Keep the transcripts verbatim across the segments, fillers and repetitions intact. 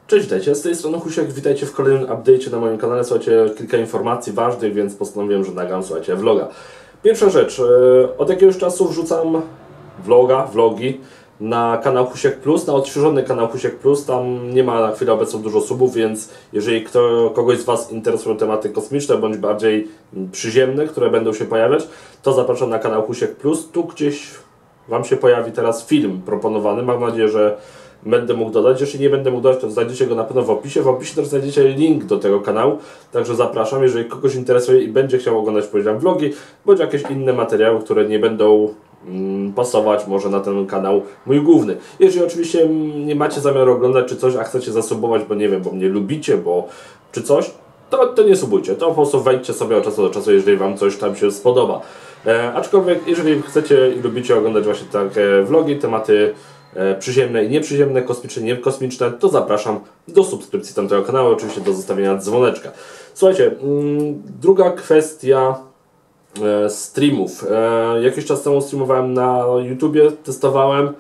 Cześć, witajcie, z tej strony Husiek, witajcie w kolejnym update'cie na moim kanale. Słuchajcie, kilka informacji ważnych, więc postanowiłem, że nagram, słuchajcie, vloga. Pierwsza rzecz, od jakiegoś czasu wrzucam vloga, vlogi na kanał Husiek Plus, na odświeżony kanał Husiek Plus. Tam nie ma na chwilę obecną dużo subów, więc jeżeli kto, kogoś z Was interesują tematy kosmiczne, bądź bardziej przyziemne, które będą się pojawiać, to zapraszam na kanał Husiek Plus. Tu gdzieś Wam się pojawi teraz film proponowany, mam nadzieję, że będę mógł dodać. Jeśli nie będę mógł dodać, to znajdziecie go na pewno w opisie. W opisie też znajdziecie link do tego kanału, także zapraszam, jeżeli kogoś interesuje i będzie chciał oglądać, powiedziałem, vlogi, bądź jakieś inne materiały, które nie będą mm, pasować może na ten kanał mój główny. Jeżeli oczywiście nie macie zamiaru oglądać czy coś, a chcecie zasubować, bo nie wiem, bo mnie lubicie, bo czy coś, to, to nie subujcie, to po prostu wejdźcie sobie od czasu do czasu, jeżeli Wam coś tam się spodoba. E, aczkolwiek, jeżeli chcecie i lubicie oglądać właśnie takie vlogi, tematy przyziemne i nieprzyziemne, kosmiczne i niekosmiczne, to zapraszam do subskrypcji tamtego kanału, oczywiście do zostawienia dzwoneczka. Słuchajcie, druga kwestia streamów. Jakiś czas temu streamowałem na YouTubie, testowałem.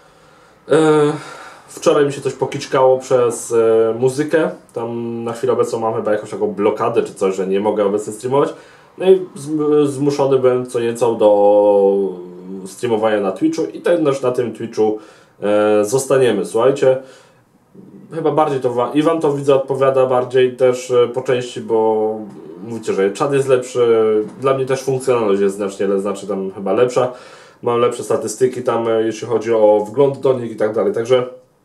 Wczoraj mi się coś pokiczkało przez muzykę. Tam na chwilę obecną mam chyba jakąś taką blokadę czy coś, że nie mogę obecnie streamować. No i zmuszony byłem co nieco do streamowania na Twitchu i też na tym Twitchu e, zostaniemy. Słuchajcie, chyba bardziej to wam, i Wam to widzę odpowiada bardziej też e, po części, bo mówicie, że czat jest lepszy, dla mnie też funkcjonalność jest znacznie, znaczy tam chyba lepsza, mam lepsze statystyki tam, e, jeśli chodzi o wgląd do nich i tak dalej, także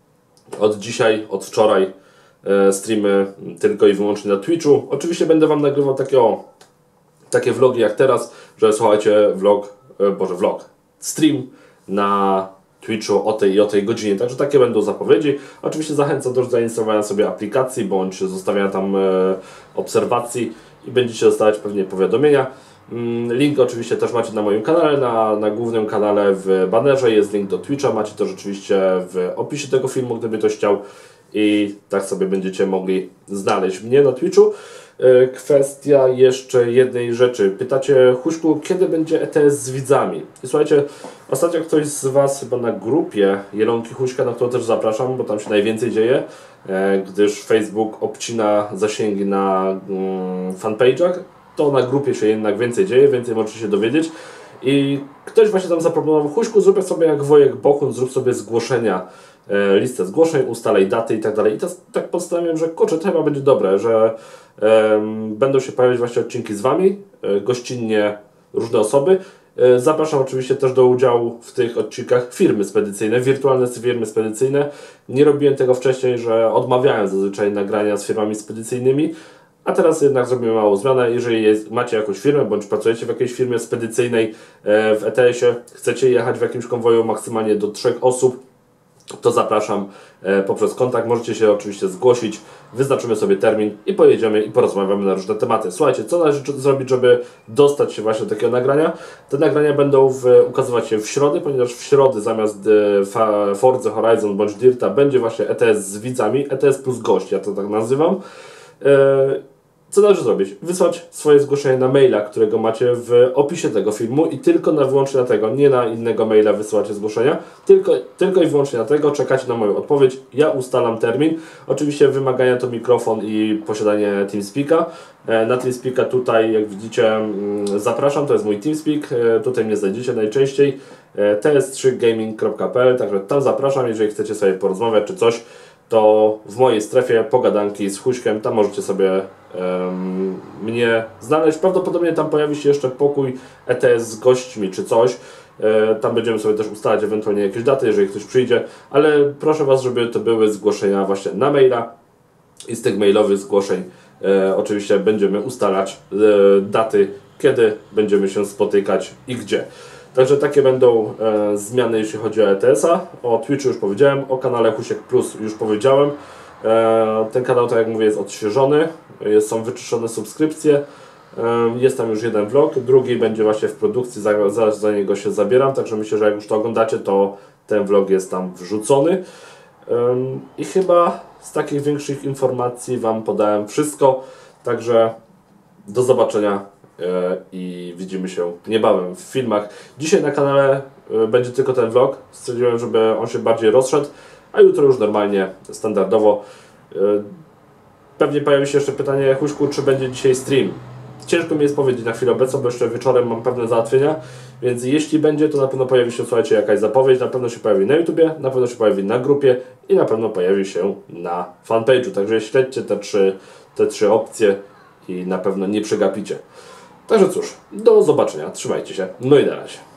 od dzisiaj, od wczoraj e, streamy tylko i wyłącznie na Twitchu. Oczywiście będę Wam nagrywał takie, o, takie vlogi jak teraz, że słuchajcie, vlog, e, boże vlog, stream na Twitchu o tej i o tej godzinie, także takie będą zapowiedzi. Oczywiście zachęcam do zainstalowania sobie aplikacji, bądź zostawiania tam e, obserwacji i będziecie dostawać pewnie powiadomienia. Mm, link oczywiście też macie na moim kanale, na, na głównym kanale w banerze jest link do Twitcha, macie to rzeczywiście w opisie tego filmu, gdyby ktoś chciał, i tak sobie będziecie mogli znaleźć mnie na Twitchu. Kwestia jeszcze jednej rzeczy. Pytacie, Huśku, kiedy będzie E T S z widzami? I słuchajcie, ostatnio ktoś z Was chyba na grupie Jelonki Huśka, na którą też zapraszam, bo tam się najwięcej dzieje, gdyż Facebook obcina zasięgi na mm, fanpage'ach, to na grupie się jednak więcej dzieje, więcej możecie się dowiedzieć. I ktoś właśnie tam zaproponował, Huśku, zrób sobie jak Wojek Bokun, zrób sobie zgłoszenia, e, listę zgłoszeń, ustalej daty i tak dalej. I to, tak postanowiłem, że kurczę, to chyba będzie dobre, że e, będą się pojawiać właśnie odcinki z Wami, e, gościnnie różne osoby. E, zapraszam oczywiście też do udziału w tych odcinkach firmy spedycyjne, wirtualne firmy spedycyjne. Nie robiłem tego wcześniej, że odmawiałem zazwyczaj nagrania z firmami spedycyjnymi. A teraz jednak zrobimy małą zmianę. Jeżeli jest, macie jakąś firmę, bądź pracujecie w jakiejś firmie spedycyjnej e, w E T S-ie, chcecie jechać w jakimś konwoju maksymalnie do trzech osób, to zapraszam e, poprzez kontakt. Możecie się oczywiście zgłosić, wyznaczymy sobie termin i pojedziemy i porozmawiamy na różne tematy. Słuchajcie, co należy zrobić, żeby dostać się właśnie do takiego nagrania? Te nagrania będą w, ukazywać się w środę, ponieważ w środę zamiast e, Forza Horizon bądź Dirta będzie właśnie E T S z widzami, E T S plus gość, ja to tak nazywam. E, Co należy zrobić? Wysłać swoje zgłoszenie na maila, którego macie w opisie tego filmu, i tylko na wyłącznie na tego, nie na innego maila wysyłacie zgłoszenia, tylko, tylko i wyłącznie na tego, czekacie na moją odpowiedź, ja ustalam termin. Oczywiście wymagania to mikrofon i posiadanie TeamSpeaka. Na TeamSpeaka tutaj, jak widzicie, zapraszam, to jest mój TeamSpeak, tutaj mnie znajdziecie najczęściej, t s trzy gaming kropka p l, także tam zapraszam, jeżeli chcecie sobie porozmawiać czy coś, to w mojej strefie pogadanki z Huśkiem, tam możecie sobie um, mnie znaleźć. Prawdopodobnie tam pojawi się jeszcze pokój E T S z gośćmi czy coś. E, tam będziemy sobie też ustalać ewentualnie jakieś daty, jeżeli ktoś przyjdzie, ale proszę Was, żeby to były zgłoszenia właśnie na maila, i z tych mailowych zgłoszeń e, oczywiście będziemy ustalać e, daty, kiedy będziemy się spotykać i gdzie. Także takie będą e, zmiany, jeśli chodzi o E T S-a. O Twitchu już powiedziałem, o kanale Husiek Plus już powiedziałem. E, ten kanał, tak jak mówię, jest odświeżony, jest, są wyczyszczone subskrypcje. E, jest tam już jeden vlog, drugi będzie właśnie w produkcji, zaraz za, za niego się zabieram, także myślę, że jak już to oglądacie, to ten vlog jest tam wrzucony. E, I chyba z takich większych informacji Wam podałem wszystko, także do zobaczenia i widzimy się niebawem w filmach. Dzisiaj na kanale będzie tylko ten vlog. Stwierdziłem, żeby on się bardziej rozszedł, a jutro już normalnie, standardowo Pewnie pojawi się jeszcze pytanie, Huśku, czy będzie dzisiaj stream? Ciężko mi jest powiedzieć na chwilę obecną, bo jeszcze wieczorem mam pewne załatwienia, więc jeśli będzie, to na pewno pojawi się, słuchajcie, jakaś zapowiedź, na pewno się pojawi na YouTubie, na pewno się pojawi na grupie i na pewno pojawi się na fanpage'u, także śledźcie te trzy, te trzy opcje i na pewno nie przegapicie. Także cóż, do zobaczenia, trzymajcie się, no i na razie.